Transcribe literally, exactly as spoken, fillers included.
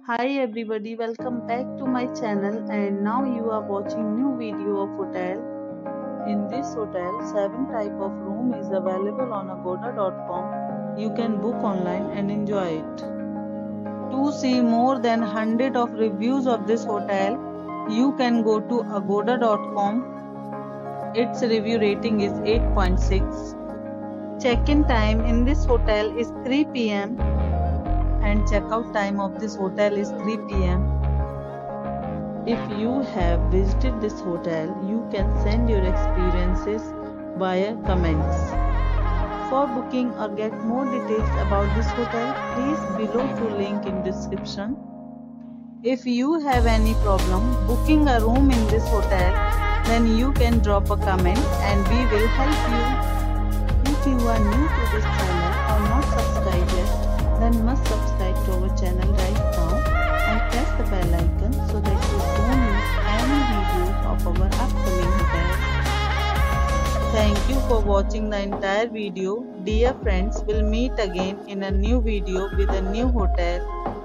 Hi everybody, welcome back to my channel, and now you are watching new video of hotel. In this hotel, seven type of room is available on agoda dot com. You can book online and enjoy it. To see more than one hundred of reviews of this hotel, you can go to agoda dot com. Its review rating is eight point six. Check-in time in this hotel is three p m and checkout time of this hotel is three p m If you have visited this hotel, you can send your experiences via comments. For booking or get more details about this hotel, please below to link in description. If you have any problem booking a room in this hotel, then you can drop a comment and we will help you. If you are new to this channel or not subscribed yet, then must subscribe to our channel right now and press the bell icon so that you don't miss any videos of our upcoming hotel. Thank you for watching the entire video. Dear friends, we'll meet again in a new video with a new hotel.